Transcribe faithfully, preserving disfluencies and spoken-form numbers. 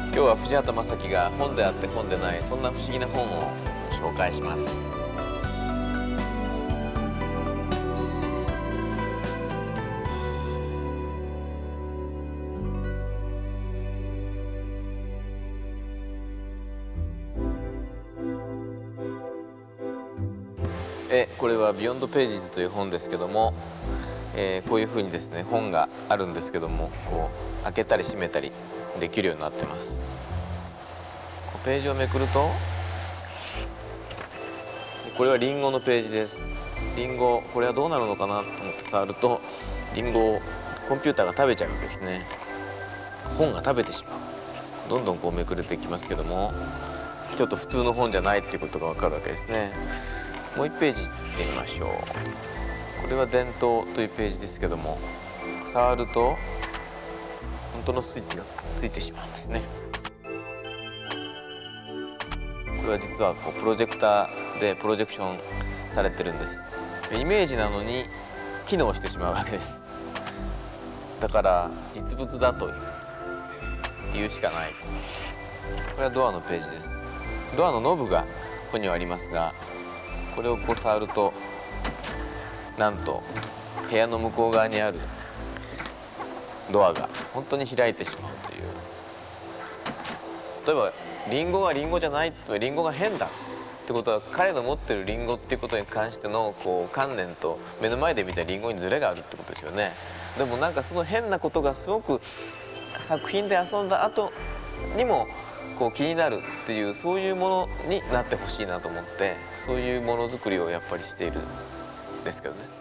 今日は藤畑正樹が本であって本でないそんな不思議な本を紹介します。えこれは「ビヨンドページズ」という本ですけども、えー、こういうふうにですね本があるんですけども、こう開けたり閉めたりできるようになってます。こうページをめくると、これはリンゴのページです。リンゴ、これはどうなるのかなと思って触ると、リンゴをコンピューターが食べちゃうんですね。本が食べてしまう。どんどんこうめくれていきますけども、ちょっと普通の本じゃないっていうことがわかるわけですね。もういちページいってみましょう。これは伝統というページですけども、触ると本当のスイッチがついてしまうんですね。これは実はこうプロジェクターでプロジェクションされてるんです。イメージなのに機能してしまうわけです。だから実物だと言うしかない。これはドアのページです。ドアのノブがここにはありますが、これをこう触ると、なんと部屋の向こう側にあるドアが本当に開いてしまうという。例えばリンゴがリンゴじゃない、リンゴが変だってことは、彼の持ってるリンゴっていうことに関してのこう観念と目の前で見たリンゴにズレがあるってことですよね。でもなんかその変なことがすごく作品で遊んだ後にもこう気になるっていう、そういうものになってほしいなと思って、そういうものづくりをやっぱりしているんですけどね。